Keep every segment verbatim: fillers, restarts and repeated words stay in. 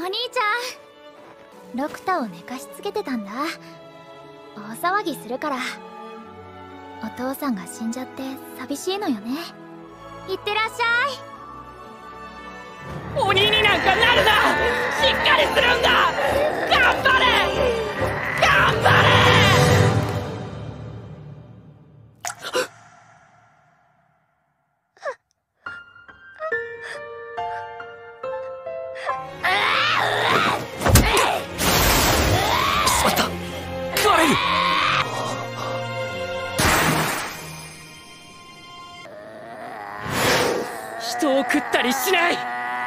兄ちゃん、ロクタを寝かしつけてたんだ。大騒ぎするから。お父さんが死んじゃって寂しいのよね。いってらっしゃい。 鬼になんかなるな。しっかりするんだ。頑張れ頑張れ。人を食ったりしない。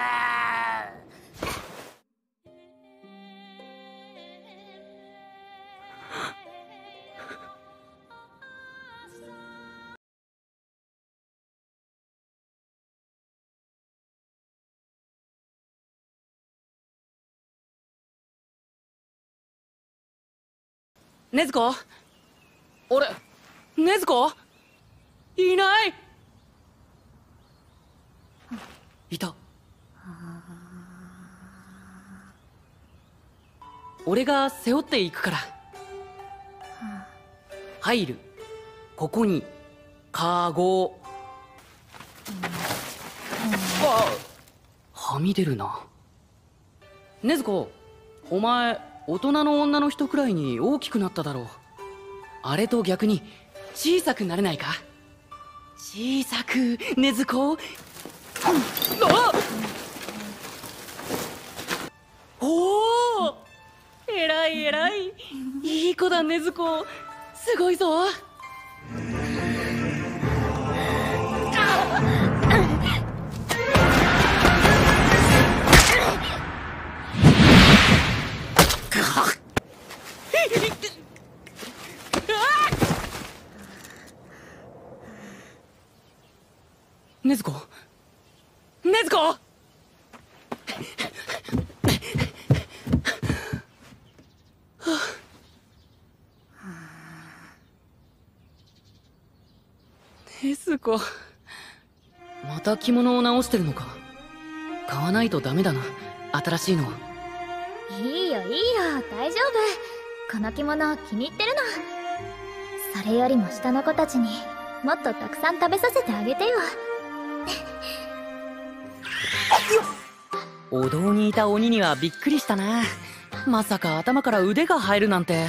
禰豆子、あれ、禰豆子いない。いた。俺が背負っていくから。入る。ここにカゴ。あ、はみ出るな。禰豆子、お前大人の女の人くらいに大きくなっただろう。あれと逆に小さくなれないか。小さく、禰豆子。あっ、おお、えらいえらい、いい子だ禰豆子、すごいぞ。禰豆子、禰豆子。禰豆子、また着物を直してるのか。買わないとダメだな、新しいの。 いいよいいよ、大丈夫。この着物気に入ってるの。それよりも下の子たちにもっとたくさん食べさせてあげてよ。 お堂にいた鬼にはびっくりしたな。まさか頭から腕が生えるなんて。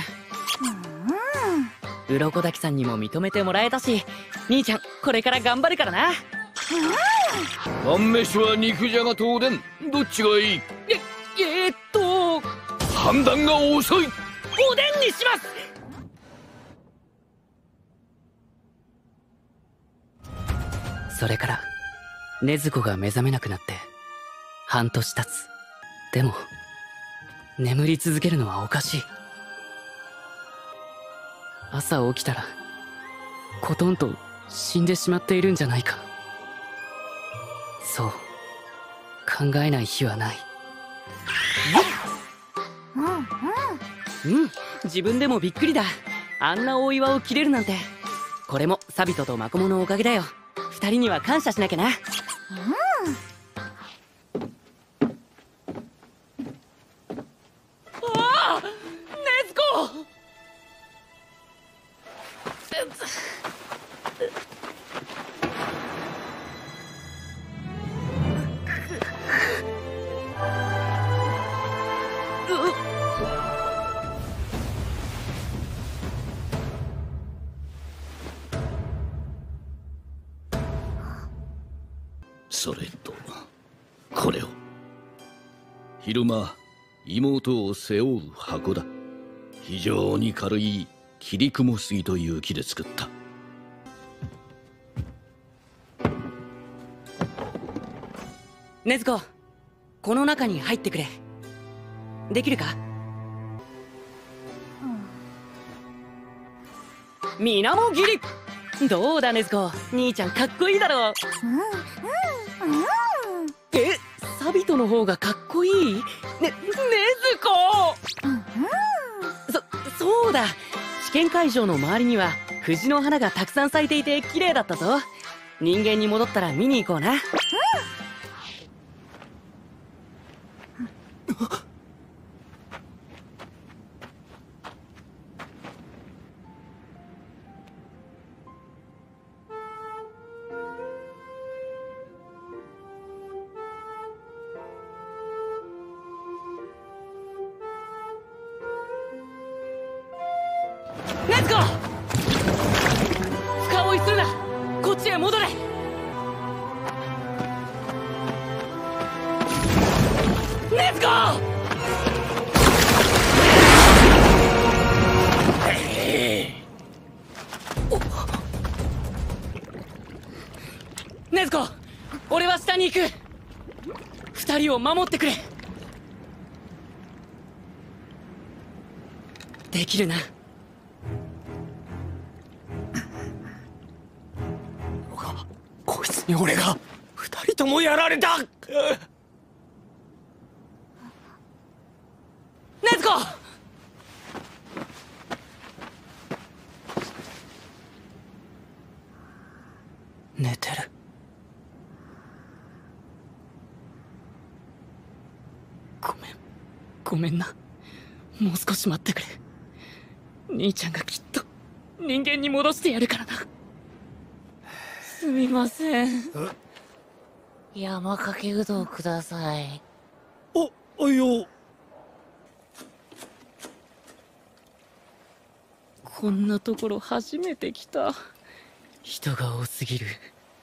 う鱗滝さんにも認めてもらえたし、兄ちゃんこれから頑張るからな。 晩飯は肉じゃがとおでん、どっちがいい？ ええー、っと判断が遅い。 おでんにします。それから禰豆子が目覚めなくなって半年経つ。でも眠り続けるのはおかしい。朝起きたらコトンと死んでしまっているんじゃないか。そう考えない日はない。 うんうんうん、自分でもびっくりだ。あんな大岩を切れるなんて。これもサビトとマコモのおかげだよ。二人には感謝しなきゃな。ああ、禰豆子。 それとこれを。昼間妹を背負う箱だ。非常に軽い切雲杉という木で作った。 禰豆子、この中に入ってくれ。できるか？水面切り。どうだ禰豆子、兄ちゃんかっこいいだろう。 うんうんうん。 え、サビトの方がかっこいい？ね、禰豆子。 うんうん。 そ、そうだ。試験会場の周りには藤の花がたくさん咲いていて綺麗だったぞ。人間に戻ったら見に行こうな。うん。 ネズコ、深追いするな。こっちへ戻れ。ネズコ、ネズコ、俺は下に行く。二人を守ってくれ。できるな。 こいつに俺が二人ともやられた。 ネズコ、寝てる。ごめんごめんな。もう少し待ってくれ。兄ちゃんがきっと人間に戻してやるからな。すみません。 山かけうどんください。 お、おいよ。 こんなところ初めて来た。人が多すぎる。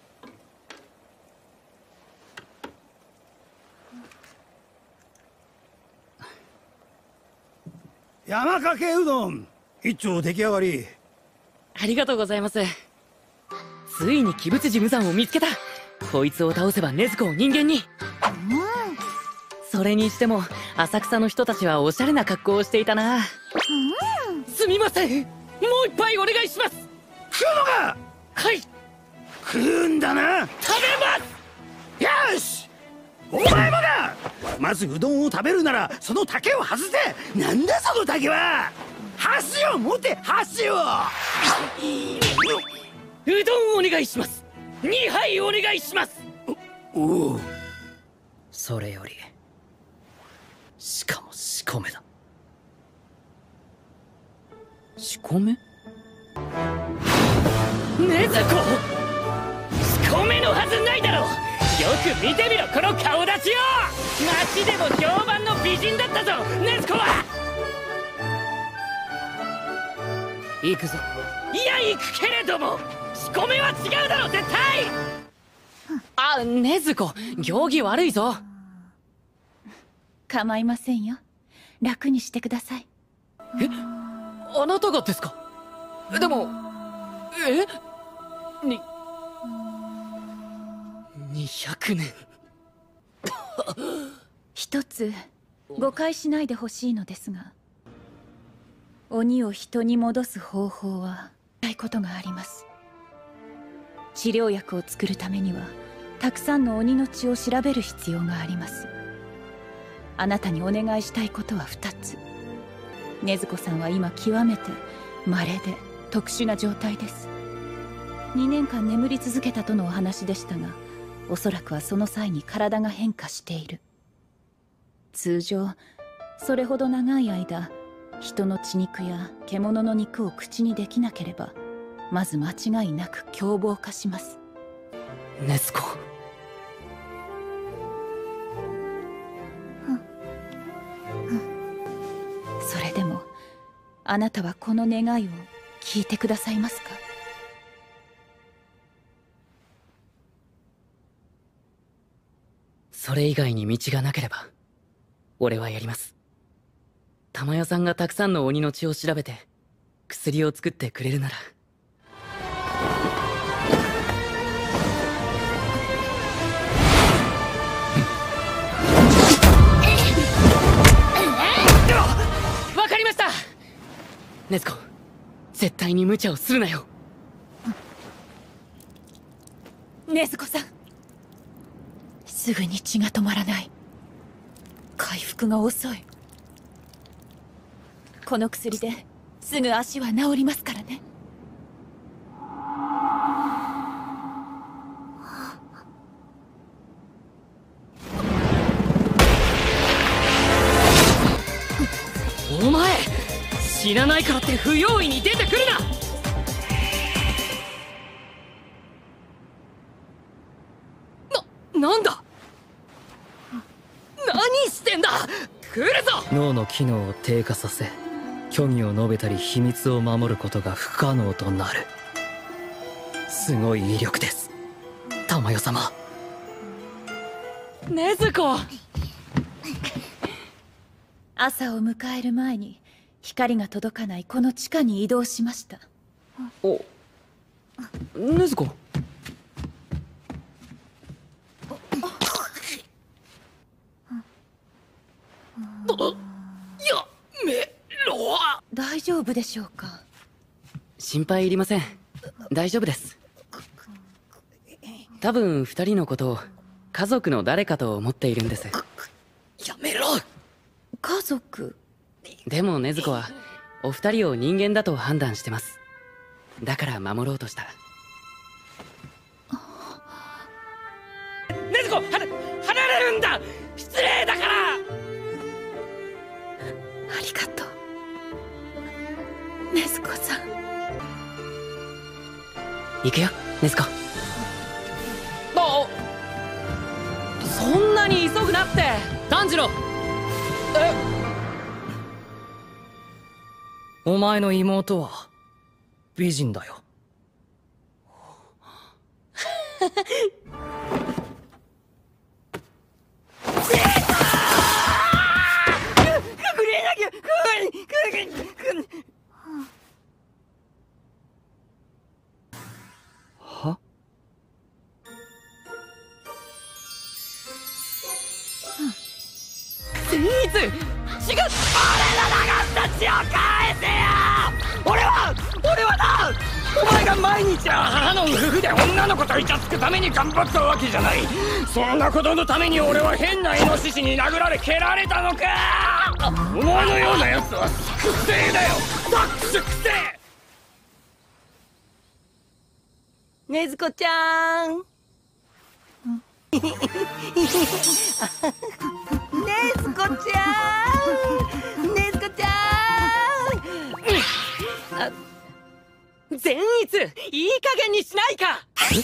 山かけうどん一丁出来上がり。 ありがとうございます。ついに鬼物事務山を見つけた。こいつを倒せば禰豆子を人間に。それにしても浅草の人たちはおしゃれな格好をしていたな。すみません、もう一杯お願いします。 食うのか。 はい、 食うんだな。 食べます。よし、お前もだ。まずうどんを食べるならその竹を外せ。なんだその竹は。箸を持て、箸を。 うどんお願いします。にはいお願いします。 おお。 それよりしかも仕込めだ。 仕込め？禰豆子、仕込めのはずないだろう。よく見てみろこの顔立ちを。街でも評判の美人だったぞ禰豆子は。行くぞ。いや行くけれども仕込めは違うだろ絶対。あ、禰豆子、行儀悪いぞ。 構いませんよ。楽にしてください。 え、あなたがですか？でも、え？に、にひゃくねん。 一つ誤解しないでほしいのですが、鬼を人に戻す方法はしたいことがあります。治療薬を作るためにはたくさんの鬼の血を調べる必要があります。あなたにお願いしたいことはふたつ。禰豆子さんは今極めて稀で特殊な状態です。にねんかん眠り続けたとのお話でしたが、おそらくはその際に体が変化している。通常それほど長い間人の血肉や獣の肉を口にできなければ、まず間違いなく凶暴化します。 禰豆子、 それでもあなたはこの願いを聞いてくださいますか？ それ以外に道がなければ俺はやります。玉代さんがたくさんの鬼の血を調べて薬を作ってくれるなら。わかりました。禰豆子、絶対に無茶をするなよ。 禰豆子さん、すぐに血が止まらない。回復が遅い。この薬ですぐ足は治りますからね。 お前、死なないからって不用意に出てくるな。な、なんだ。何してんだ。来るぞ。 脳の機能を低下させ虚偽を述べたり秘密を守ることが不可能となる。すごい威力です、珠世様。 禰豆子。 朝を迎える前に光が届かないこの地下に移動しました。 お、禰豆子。 やめろ。 大丈夫でしょうか？ 心配いりません。大丈夫です。多分二人のことを家族の誰かと思っているんです。 やめろ。 家族？ でも禰豆子はお二人を人間だと判断してます。だから守ろうとした。禰豆子、は離れるんだ。失礼だから。 ありがとう禰豆子さん。 行くよ禰豆子。あ、そんなに急ぐなって。 炭治郎。 え、 お前の妹は美人だよ。は？ スイーツ違う。俺の流した血を返せよ。俺は俺はな、お前が毎日は母の夫婦で女の子とイチャつくために頑張ったわけじゃない。そんなことのために俺は変なイノシシに殴られ蹴られたのか。お前のようなやつは粛清だよ。ダック粛清。 禰豆子ちゃん。禰豆子ちゃん。禰豆子ちゃん。あ、 善逸、いい加減にしないか。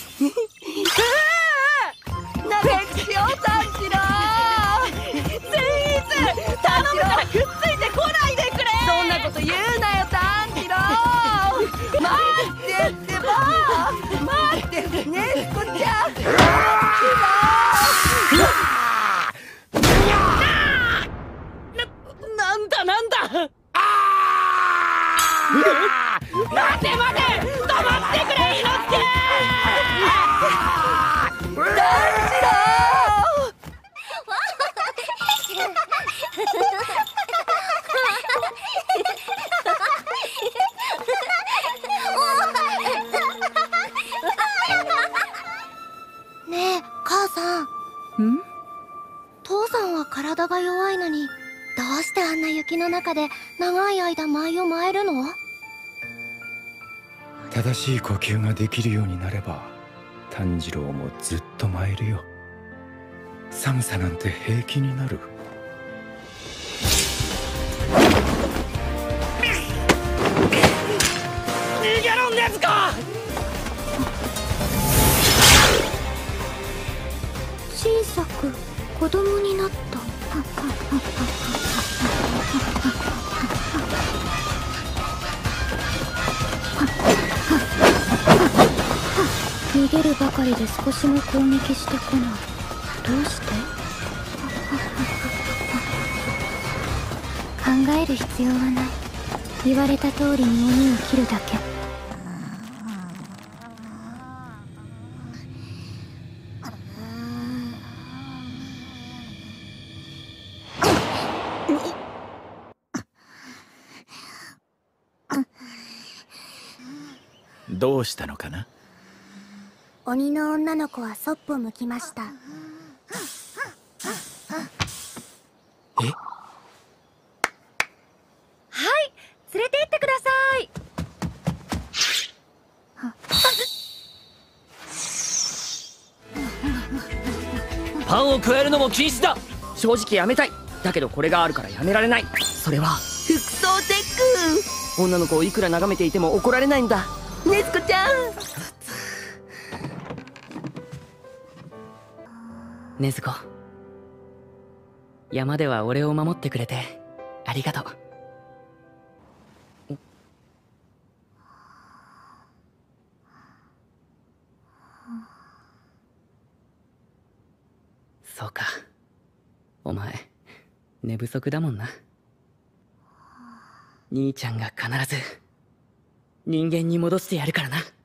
なべっしよ炭治郎。善逸、頼むからくっついてこないでくれ。そんなこと言うなよ炭治郎。待ってってば。待って禰豆子ちゃん。 なんだなんだ。待て待て、止まってくれ伊之助。 炭治郎。 ねえ母さん。 ん？ 父さんは体が弱いのにどうしてあんな雪の中で長い間舞を舞えるの？ 正しい呼吸ができるようになれば炭治郎もずっと舞えるよ。寒さなんて平気になる。 逃げろ禰豆子。 小さく子供になった。逃げるばかりで少しも攻撃してこない。どうして？考える必要はない。言われた通りに鬼を切るだけ。 どうしたのかな？ 鬼の女の子はそっぽ向きました。 え？ はい、連れて行ってください。 パンを加えるのも禁止だ。正直やめたい。だけどこれがあるからやめられない。それは服装テック。 女の子をいくら眺めていても怒られないんだ。 禰豆子ちゃん。 禰豆子、山では俺を守ってくれてありがとう。 お前寝不足だもんな。兄ちゃんが必ず人間に戻してやるからな。